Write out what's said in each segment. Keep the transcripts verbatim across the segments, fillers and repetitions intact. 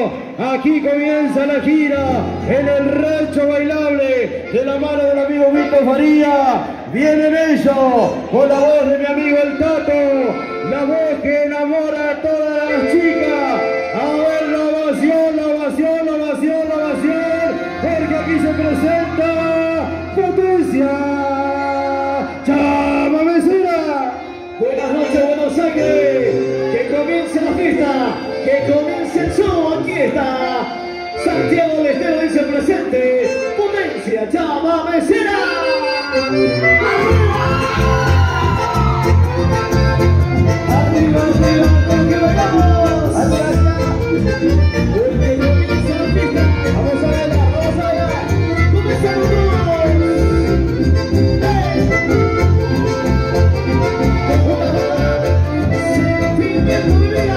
Aquí comienza la gira en el rancho bailable de la mano del amigo Víctor Faría. Vienen ellos con la voz de mi amigo el Tato, la voz que enamora a todas las chicas. A ver la ovación, la ovación, la ovación, la ovación, porque aquí se presenta Potencia Chamamecera. Buenas noches, Buenos Aires. Que comience la fiesta, que comience el show. Aquí está Santiago del Estero, dice presente. Potencia Chamamecera. Arriba, arriba, porque bailamos. Porque comienza la fiesta. Vamos a verla, vamos a verla. Comenzamos todos. Sentimiento de vida.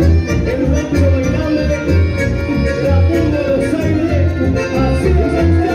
El rancho bailable, la Buenos Aires, así es.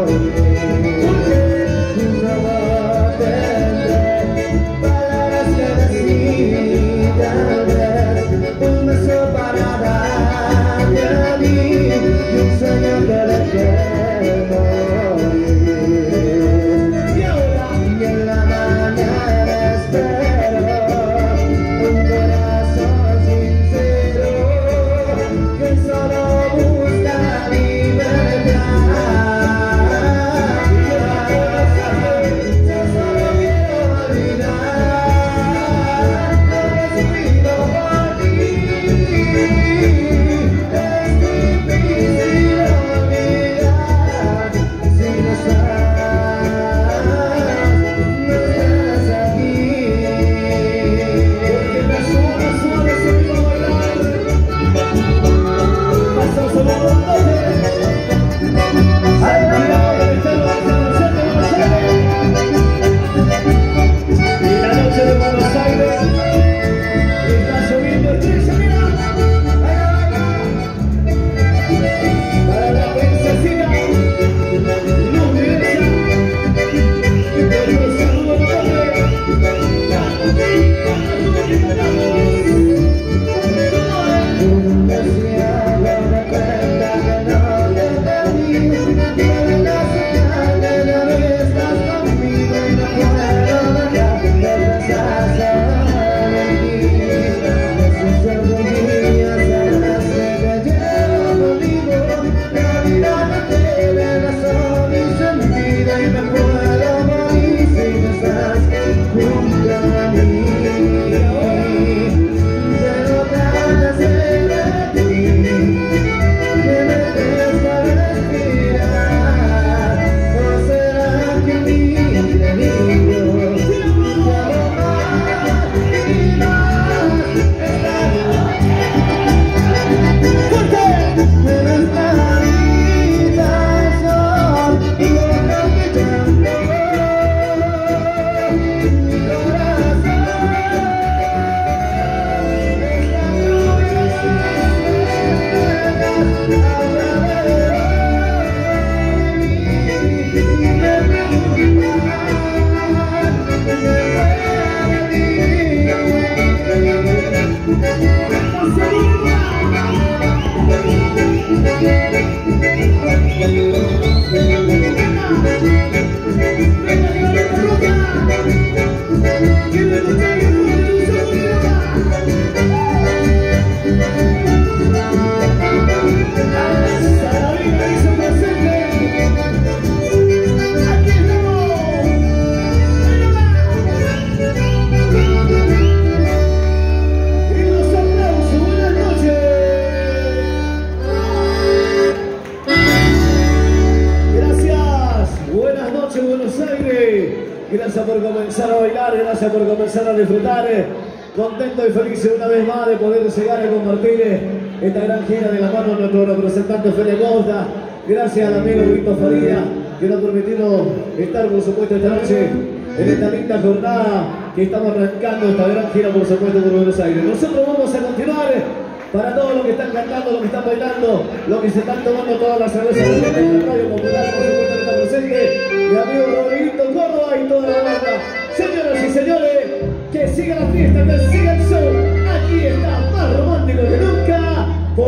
Gracias por comenzar a bailar, gracias por comenzar a disfrutar. Contento y feliz una vez más de poder llegar a compartir esta gran gira de la mano de nuestro representante Fede Costa. Gracias al amigo Víctor Faría que nos ha permitido estar, por supuesto, esta noche en esta linda jornada que estamos arrancando esta gran gira, por supuesto, por Buenos Aires. Nosotros vamos a continuar para todos los que están cantando, los que están bailando, los que se están tomando todas las cervezas de la Radio Popular, por supuesto, está presente mi amigo Rodriguito Córdoba y toda la banda. Señoras y señores, que siga la fiesta, que siga el show. Aquí está más romántico que nunca,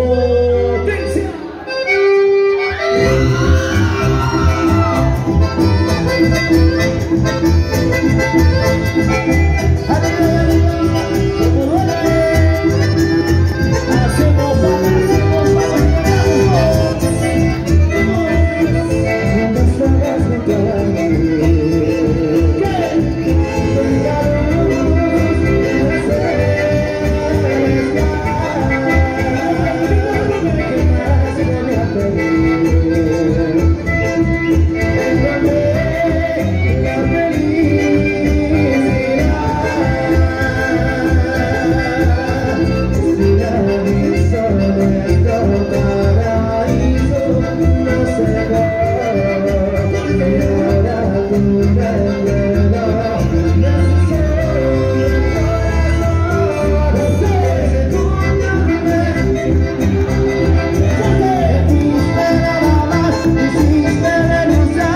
Potencia. Hiciste renunciar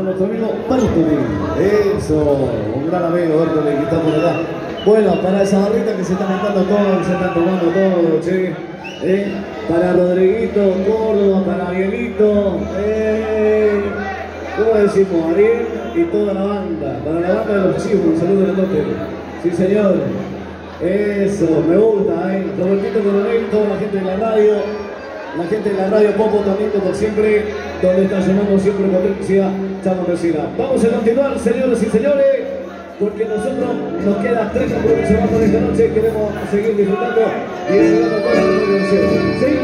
con nuestro amigo Bertoli. Eso, un gran amigo Bertoli que está por acá. Bueno, para esa barrita que se está montando todo, que se está tomando todo, che. ¿Eh? Para Rodriguito Córdoba, para Arielito, eh, ¿cómo decimos? Ariel y toda la banda. Para la banda de los chicos, un saludo grandote. Sí, señor. Eso, me gusta, ¿eh? Robertito Coronel, toda la gente de la radio, la gente de la radio Popo también, como siempre, donde está sonando siempre potencia, Chamo Mesina. Vamos a continuar, señores y señores, porque nosotros nos quedan tres compromisos más para esta noche, queremos seguir disfrutando y disfrutando con la televisión. ¿Sí?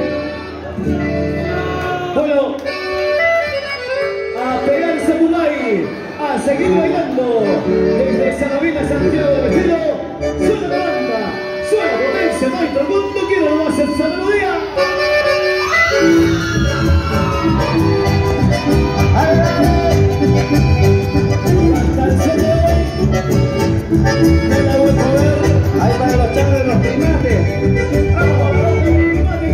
Bueno, a pegarse Mulay, a seguir bailando desde Salavina, Santiago de Vestido. Suena la banda, suena potencia, no hay todo el mundo quiere lo hacer esa melodía. Me la voy a ver, ahí para los chavos de los primates. ¡Vamos, vamos, primates,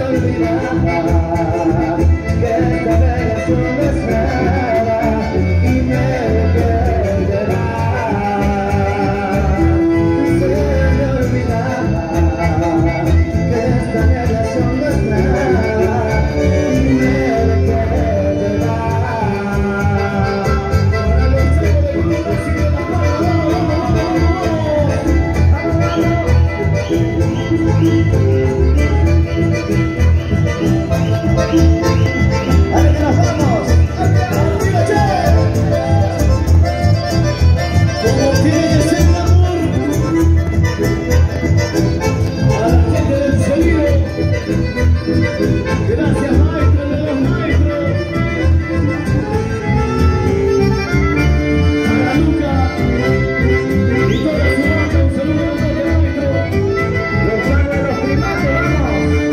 olvidaba que esta relación no es nada y me perderá. Se me olvidaba que esta relación no es nada y me perderá. Para los chicos del grupo sigue la palma. ¡Vale que nos vamos! ¡Arriba, che! Como tiene que ser el amor a la gente del sonido. Gracias, maestro de los maestros. A la Luca y toda su banda, un saludo a los maestros. Los planos de los primates, vamos.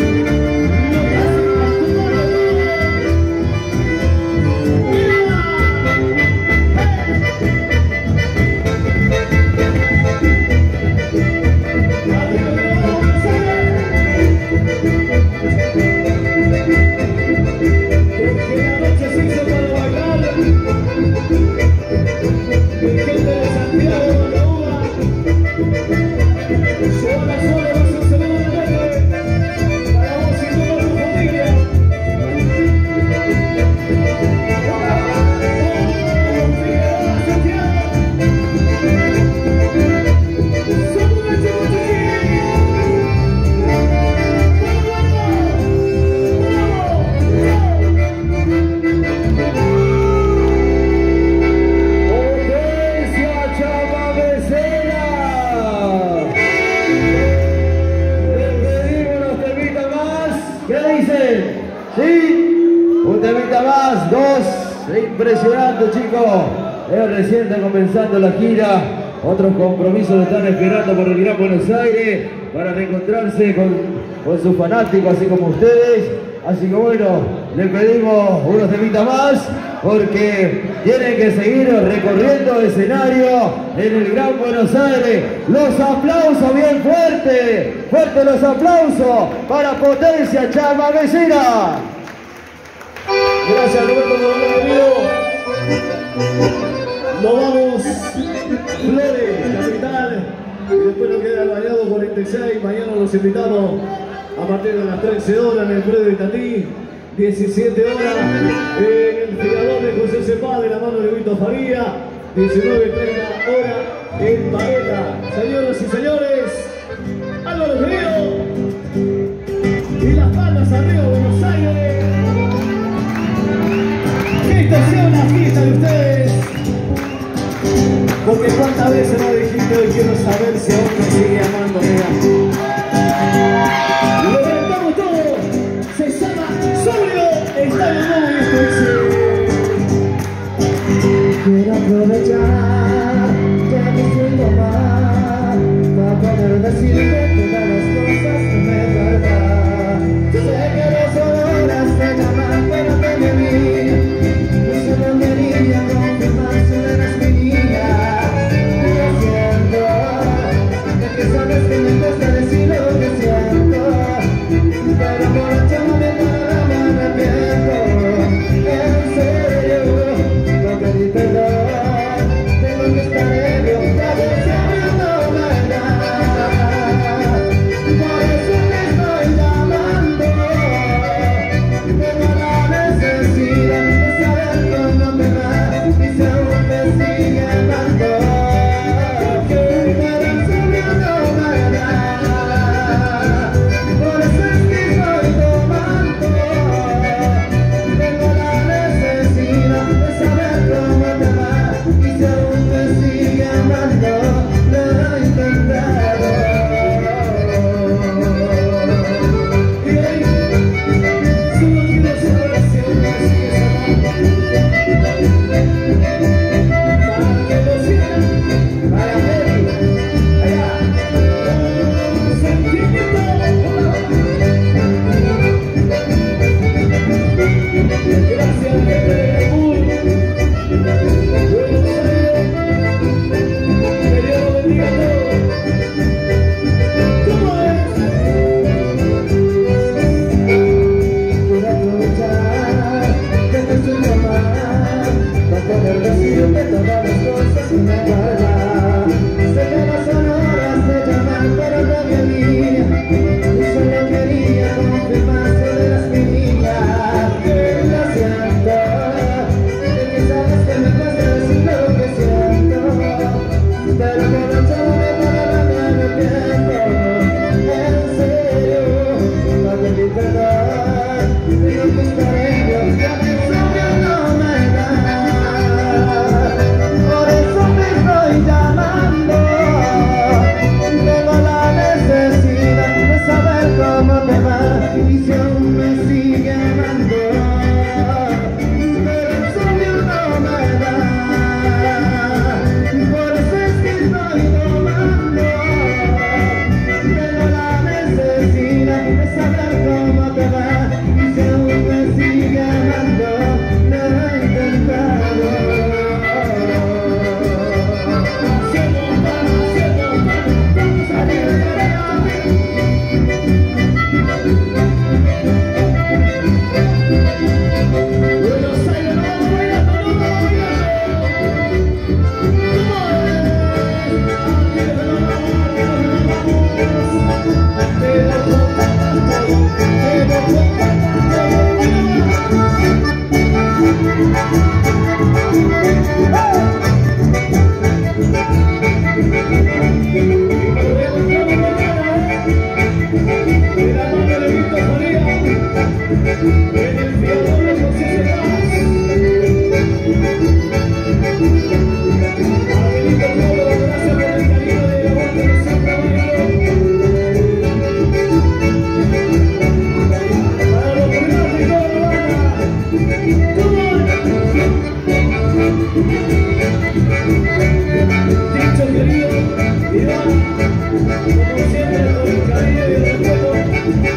Sí, un temita más, dos, impresionante chicos, es recién está comenzando la gira, otros compromisos lo están esperando por el Gran Buenos Aires para reencontrarse con, con sus fanáticos así como ustedes, así que bueno, le pedimos unos temitas más porque tienen que seguir recorriendo escenario en el Gran Buenos Aires. Los aplausos bien fuertes, fuertes los aplausos para Potencia Chamamecera. Gracias Roberto por haber venido. Nos vamos Flores, capital, y después nos queda el Bailado cuarenta y seis. Mañana los invitamos a partir de las trece horas en el predio de Tatí, diecisiete horas en el Tirador de José Cepá de la mano de Vito Faría, diecinueve treinta horas en Baeta. Señoras y señores, Álvaro Río y las palmas arriba Buenos Aires. Que esta sea una fiesta de ustedes, porque cuántas veces no dijiste hoy quiero saber si aún me sigue amando, mira. Lo reventamos todo, se llama Sobrio, está de nuevo y esto dice: quiero aprovechar que me siento mal para poder decirte todas las cosas que me faltan. Sé que dos horas te llaman pero te me vi. No quería confirmar si eres mi niña. Lo siento, ya que sabes que me cuesta decir.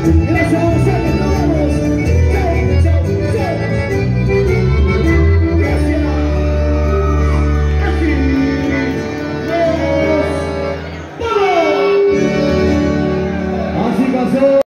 Gracias.